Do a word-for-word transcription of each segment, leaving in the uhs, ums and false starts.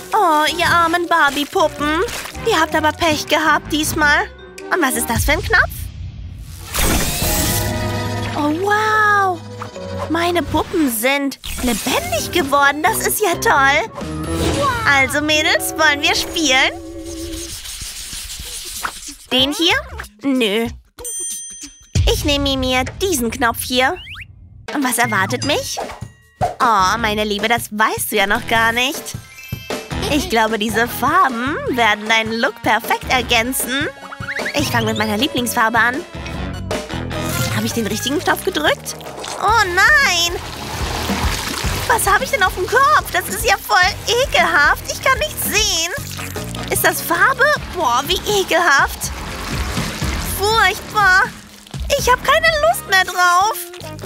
Oh, ihr armen Barbie-Puppen. Ihr habt aber Pech gehabt diesmal. Und was ist das für ein Knopf? Oh, wow. Meine Puppen sind lebendig geworden. Das ist ja toll. Also, Mädels, wollen wir spielen? Den hier? Nö. Ich nehme mir diesen Knopf hier. Und was erwartet mich? Oh, meine Liebe, das weißt du ja noch gar nicht. Ich glaube, diese Farben werden deinen Look perfekt ergänzen. Ich fange mit meiner Lieblingsfarbe an. Habe ich den richtigen Knopf gedrückt? Oh nein! Was habe ich denn auf dem Kopf? Das ist ja voll ekelhaft. Ich kann nichts sehen. Ist das Farbe? Boah, wie ekelhaft. Furchtbar. Ich habe keine Lust mehr drauf.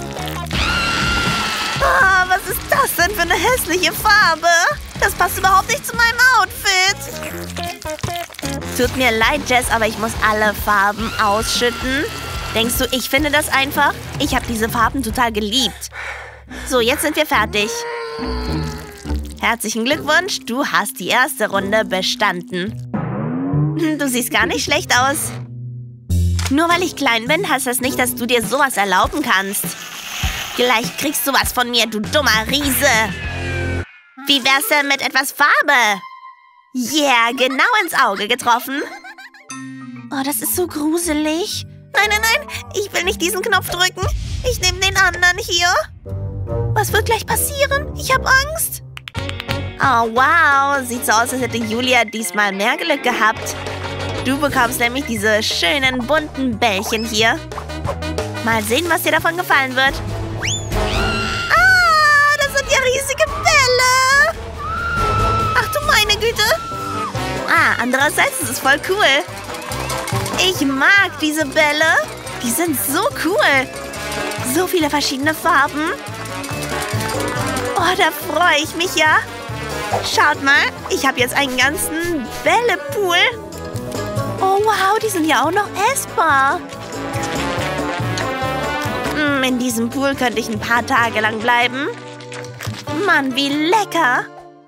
Ah, was ist das denn für eine hässliche Farbe? Das passt überhaupt nicht zu meinem Outfit. Tut mir leid, Jess, aber ich muss alle Farben ausschütten. Denkst du, ich finde das einfach? Ich habe diese Farben total geliebt. So, jetzt sind wir fertig. Herzlichen Glückwunsch, du hast die erste Runde bestanden. Du siehst gar nicht schlecht aus. Nur weil ich klein bin, heißt das nicht, dass du dir sowas erlauben kannst. Gleich kriegst du was von mir, du dummer Riese. Wie wär's denn mit etwas Farbe? Yeah, genau ins Auge getroffen. Oh, das ist so gruselig. Nein, nein, nein, ich will nicht diesen Knopf drücken. Ich nehme den anderen hier. Was wird gleich passieren? Ich habe Angst. Oh, wow. Sieht so aus, als hätte Julia diesmal mehr Glück gehabt. Du bekommst nämlich diese schönen, bunten Bällchen hier. Mal sehen, was dir davon gefallen wird. Ah, das sind ja riesige Bälle. Ach du meine Güte. Ah, andererseits ist es voll cool. Ich mag diese Bälle. Die sind so cool. So viele verschiedene Farben. Oh, da freue ich mich ja. Schaut mal, ich habe jetzt einen ganzen Bällepool. Oh, wow, die sind ja auch noch essbar. Mm, in diesem Pool könnte ich ein paar Tage lang bleiben. Mann, wie lecker.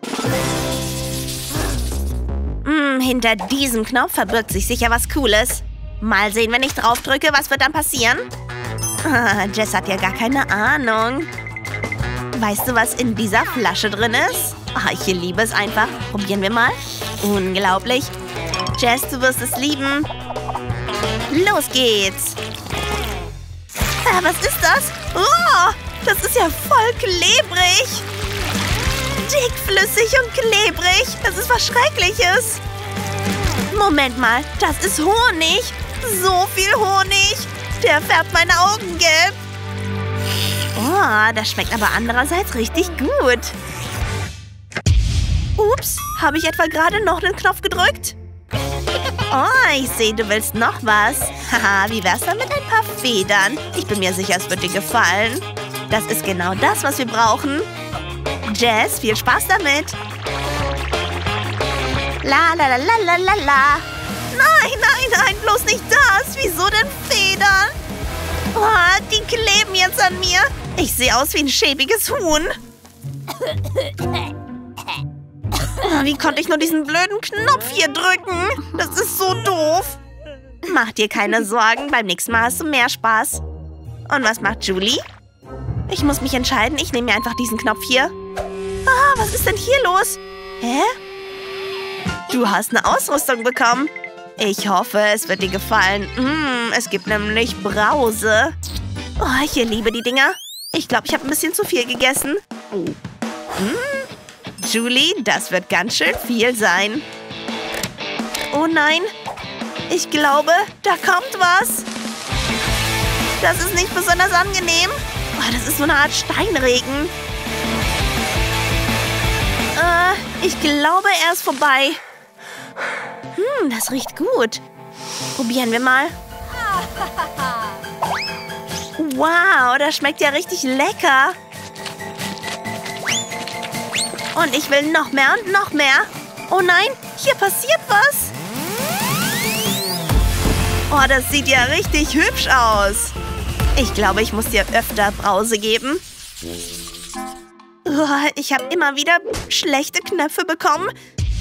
Mm, hinter diesem Knopf verbirgt sich sicher was Cooles. Mal sehen, wenn ich drauf drücke, was wird dann passieren? Ah, Jess hat ja gar keine Ahnung. Weißt du, was in dieser Flasche drin ist? Ah, ich liebe es einfach. Probieren wir mal. Unglaublich. Jess, du wirst es lieben. Los geht's. Ah, was ist das? Oh, das ist ja voll klebrig. Dickflüssig und klebrig. Das ist was Schreckliches. Moment mal, das ist Honig. So viel Honig. Der färbt meine Augen gelb. Oh, das schmeckt aber andererseits richtig gut. Ups, habe ich etwa gerade noch einen Knopf gedrückt? Oh, ich sehe, du willst noch was. Haha, wie wär's dann mit ein paar Federn? Ich bin mir sicher, es wird dir gefallen. Das ist genau das, was wir brauchen. Jess, viel Spaß damit. La la la la la la la. Nein, nein, nein, bloß nicht das. Wieso denn Federn? Oh, die kleben jetzt an mir. Ich sehe aus wie ein schäbiges Huhn. Wie konnte ich nur diesen blöden Knopf hier drücken? Das ist so doof. Mach dir keine Sorgen, beim nächsten Mal hast du mehr Spaß. Und was macht Julie? Ich muss mich entscheiden, ich nehme mir einfach diesen Knopf hier. Ah, was ist denn hier los? Hä? Du hast eine Ausrüstung bekommen. Ich hoffe, es wird dir gefallen. Mm, es gibt nämlich Brause. Oh, ich liebe die Dinger. Ich glaube, ich habe ein bisschen zu viel gegessen. Oh. Mm. Julie, das wird ganz schön viel sein. Oh nein. Ich glaube, da kommt was. Das ist nicht besonders angenehm. Oh, das ist so eine Art Steinregen. Äh, ich glaube, er ist vorbei. Hm, das riecht gut. Probieren wir mal. Wow, das schmeckt ja richtig lecker. Und ich will noch mehr und noch mehr. Oh nein, hier passiert was. Oh, das sieht ja richtig hübsch aus. Ich glaube, ich muss dir öfter Brause geben. Oh, ich habe immer wieder schlechte Knöpfe bekommen.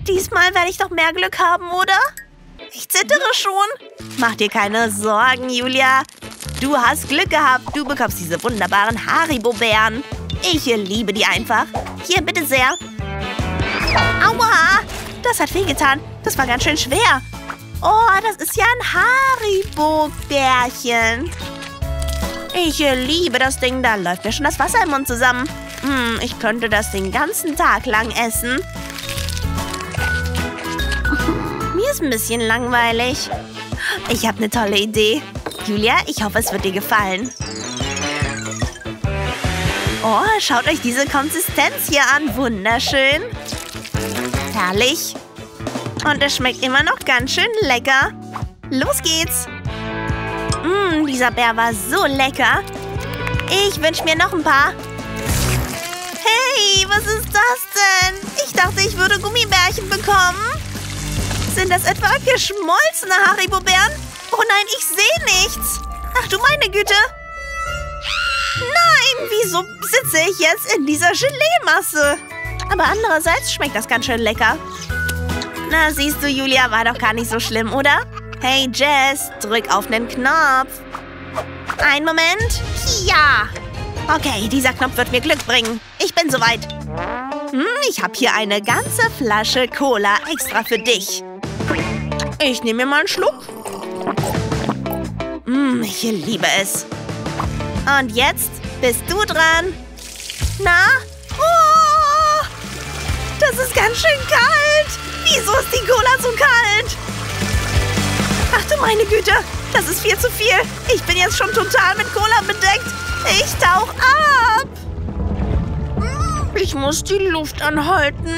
Diesmal werde ich doch mehr Glück haben, oder? Ich zittere schon. Mach dir keine Sorgen, Julia. Du hast Glück gehabt. Du bekommst diese wunderbaren Haribo-Bären. Ich liebe die einfach. Hier, bitte sehr. Aua, das hat wehgetan. Das war ganz schön schwer. Oh, das ist ja ein Haribo-Bärchen. Ich liebe das Ding. Da läuft mir schon das Wasser im Mund zusammen. Hm, ich könnte das den ganzen Tag lang essen. Mir ist ein bisschen langweilig. Ich habe eine tolle Idee. Julia, ich hoffe, es wird dir gefallen. Oh, schaut euch diese Konsistenz hier an. Wunderschön. Herrlich. Und es schmeckt immer noch ganz schön lecker. Los geht's. Mmm, dieser Bär war so lecker. Ich wünsche mir noch ein paar. Hey, was ist das denn? Ich dachte, ich würde Gummibärchen bekommen. Sind das etwa geschmolzene Haribo-Bären? Oh nein, ich sehe nichts. Ach du meine Güte. Nein, wieso sitze ich jetzt in dieser Gelee-Masse? Aber andererseits schmeckt das ganz schön lecker. Na, siehst du, Julia, war doch gar nicht so schlimm, oder? Hey, Jess, drück auf den Knopf. Einen Moment. Ja. Okay, dieser Knopf wird mir Glück bringen. Ich bin soweit. Hm, ich habe hier eine ganze Flasche Cola extra für dich. Ich nehme mir mal einen Schluck. Hm, ich liebe es. Und jetzt bist du dran. Na? Oh, das ist ganz schön kalt. Wieso ist die Cola so kalt? Ach du meine Güte, das ist viel zu viel. Ich bin jetzt schon total mit Cola bedeckt. Ich tauch ab. Ich muss die Luft anhalten.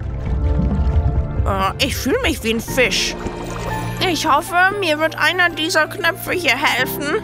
Ich fühle mich wie ein Fisch. Ich hoffe, mir wird einer dieser Knöpfe hier helfen.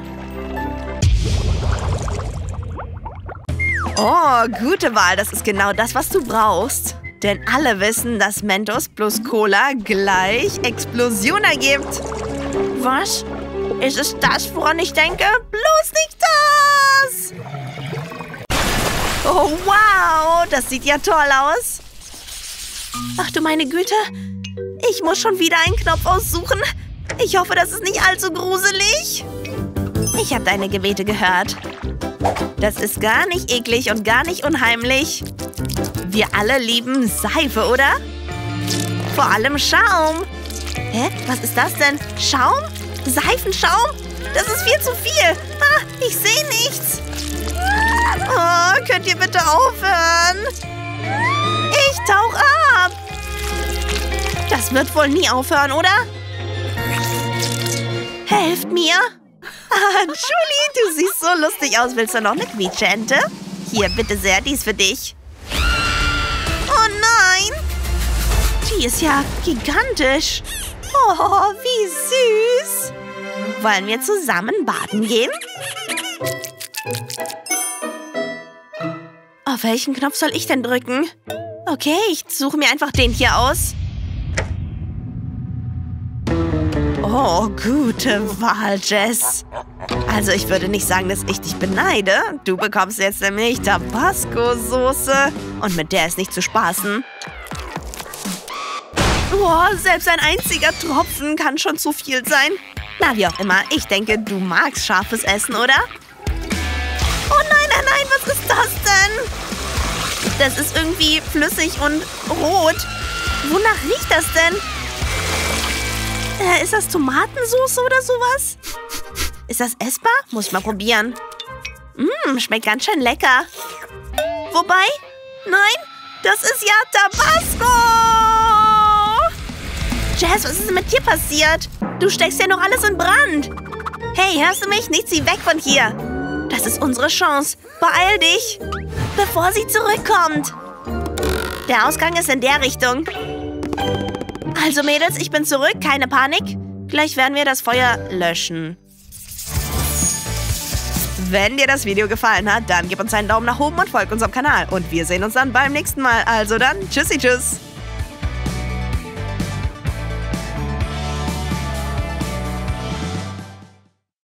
Oh, gute Wahl. Das ist genau das, was du brauchst. Denn alle wissen, dass Mentos plus Cola gleich Explosion ergibt. Was? Ist es das, woran ich denke? Bloß nicht das! Oh, wow! Das sieht ja toll aus. Ach du meine Güte. Ich muss schon wieder einen Knopf aussuchen. Ich hoffe, das ist nicht allzu gruselig. Ich habe deine Gebete gehört. Das ist gar nicht eklig und gar nicht unheimlich. Wir alle lieben Seife, oder? Vor allem Schaum. Hä? Was ist das denn? Schaum? Seifenschaum? Das ist viel zu viel. Ah, ich sehe nichts. Oh, könnt ihr bitte aufhören? Ich tauch ab. Das wird wohl nie aufhören, oder? Helft mir. Ah, Julie, du siehst so lustig aus. Willst du noch eine Quietscheente? Hier, bitte sehr, die ist für dich. Oh nein! Die ist ja gigantisch. Oh, wie süß. Wollen wir zusammen baden gehen? Auf welchen Knopf soll ich denn drücken? Okay, ich suche mir einfach den hier aus. Oh, gute Wahl, Jess. Also ich würde nicht sagen, dass ich dich beneide. Du bekommst jetzt nämlich Tabasco-Soße. Und mit der ist nicht zu spaßen. Oh, selbst ein einziger Tropfen kann schon zu viel sein. Na, wie auch immer. Ich denke, du magst scharfes Essen, oder? Oh nein, nein, nein, was ist das denn? Das ist irgendwie flüssig und rot. Wonach riecht das denn? Äh, ist das Tomatensauce oder sowas? Ist das essbar? Muss ich mal probieren. Mmm, schmeckt ganz schön lecker. Wobei, nein, das ist ja Tabasco! Jess, was ist denn mit dir passiert? Du steckst ja noch alles in Brand. Hey, hörst du mich? Nicht, zieh weg von hier. Das ist unsere Chance. Beeil dich, bevor sie zurückkommt. Der Ausgang ist in der Richtung. Also Mädels, ich bin zurück. Keine Panik. Gleich werden wir das Feuer löschen. Wenn dir das Video gefallen hat, dann gib uns einen Daumen nach oben und folg unserem Kanal. Und wir sehen uns dann beim nächsten Mal. Also dann, tschüssi, tschüss.